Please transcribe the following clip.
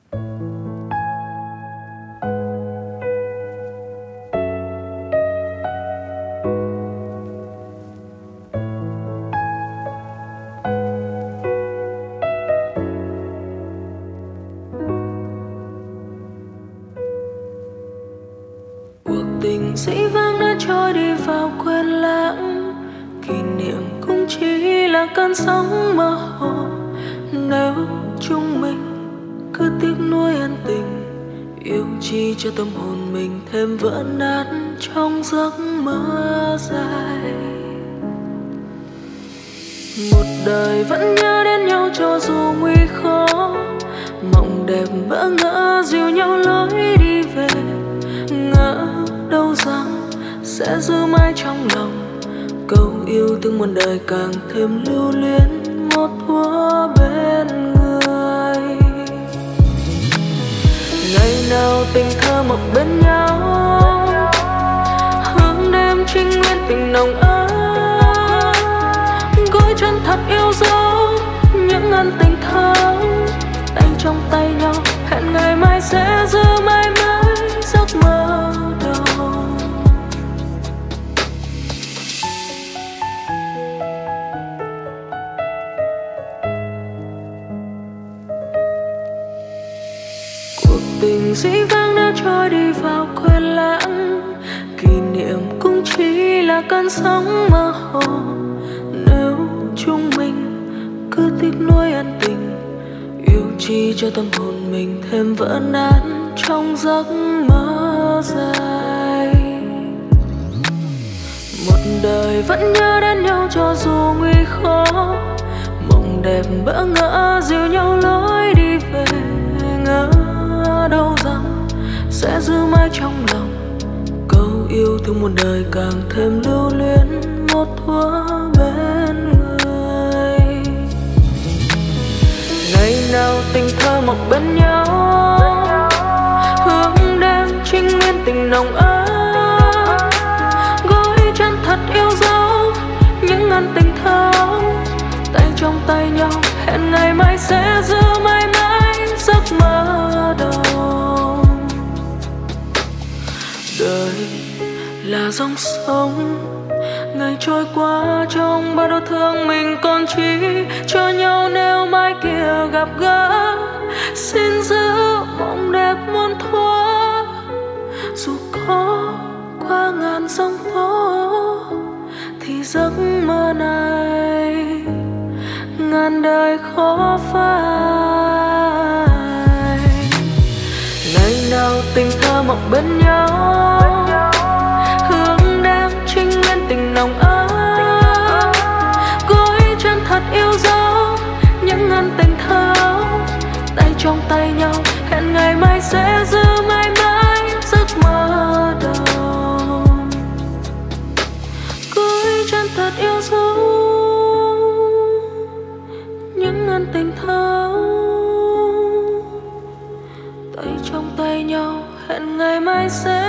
Cuộc tình dĩ vãng đã trôi đi vào quên lãng, kỷ niệm cũng chỉ là cơn sóng mơ hồ. Nếu chúng mình cứ tiếc nuối ân tình, yêu chi cho tâm hồn mình thêm vỡ nát trong giấc mơ dài. Một đời vẫn nhớ đến nhau cho dù nguy khó, mộng đẹp bỡ ngỡ dìu nhau lối đi về. Ngỡ đâu rằng sẽ giữ mãi trong lòng câu yêu thương muôn đời càng thêm lưu luyến một thuở bên người. Ngày nào tình thơ mộng bên nhau, hướng đêm trinh nguyên tình nồng ấm, gối chân thật yêu dấu những ân tình thơ. Tay trong tay nhau hẹn ngày mai sẽ giữ mãi mãi giấc mơ đầu. Cuộc tình dĩ vãng đã trôi đi vào quên lãng, kỷ niệm cũng chỉ là cơn sóng mơ hồ. Nếu chúng mình cứ tiếc nuối ân tình, yêu chi cho tâm hồn mình thêm vỡ nát trong giấc mơ dài. Một đời vẫn nhớ đến nhau cho dù nguy khó, mộng đẹp bỡ ngỡ dìu nhau lối đi về. Ngỡ đâu rằng sẽ giữ mãi trong lòng câu yêu thương muôn đời càng thêm lưu luyến một thuở bên người. Ngày nào tình thơ mộng bên nhau, hướng đêm trinh nguyên tình nồng ấm, gối chân thật yêu dấu những ân tình thơ. Tay trong tay nhau hẹn ngày mai sẽ giữ mãi mãi giấc mơ đầu. Đời là dòng sông, ngày trôi qua trong bao đau thương mình còn chi cho nhau nếu mai kia gặp gỡ. Xin giữ mộng đẹp muôn thuở, dù có qua ngàn sóng tố thì giấc mơ này ngàn đời khó phai. Ngày nào tình thơ mộng bên nhau, hướng đêm trinh nguyên tình nồng ấm, gối chân thật yêu dấu những ân tình thơ. Tay trong tay nhau hẹn ngày mai sẽ giữ mãi mãi giấc mơ đầu. Gối chân thật yêu dấu những ân tình thơ. Tay trong tay nhau hẹn ngày mai sẽ